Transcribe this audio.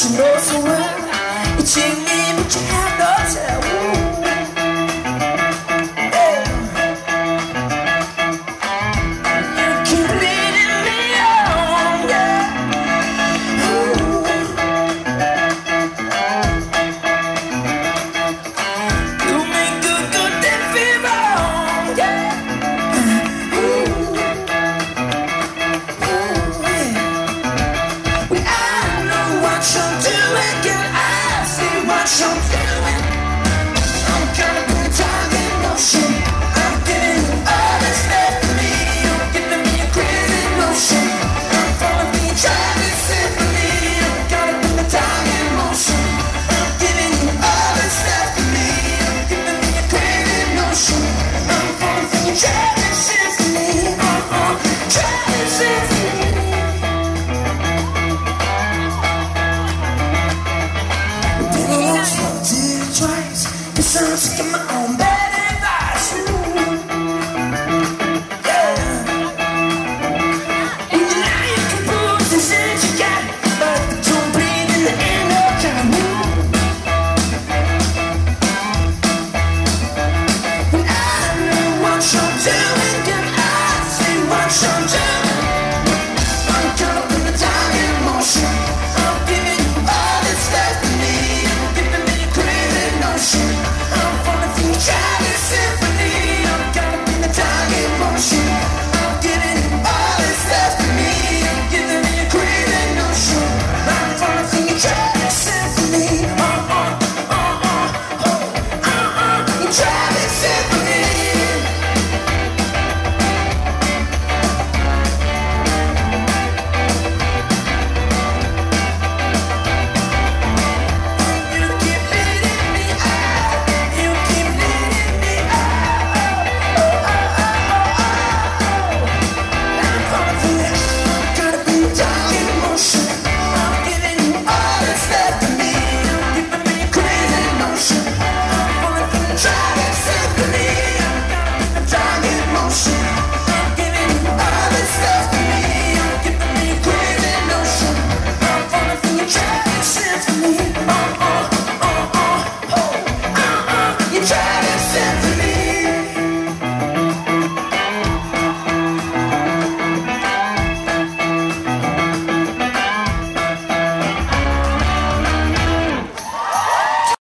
you know so well. You cheat me, but you have no tell. Yeah. You keep leading me on, yeah. Ooh. You make good then feel wrong, yeah. Ooh. What you're doing, girl, I see what you're doing. I'm gonna put time in motion. I'm giving you all that's left of me. You're giving me a crazy notion. I'm following the driving symphony. I'm gonna put the time in motion. I'm giving you all that's left of me. You're giving me a crazy notion. I'm following the driving symphony. Driving symphony. Cause I'm sick of my own bad advice. Yeah. And now you can prove the sense you got, but don't breathe in the end of time. And I know what you're doing, girl, I see what you're doing. I'm gonna put the time in motion. I'm giving you all that's left of me. I'm giving me a crazy notion. Driving symphony, I'm gonna bring the time in motion. I'm giving you all that's left of me. I'm giving me a crazy notion. I'm gonna sing a driving symphony. Driving symphony.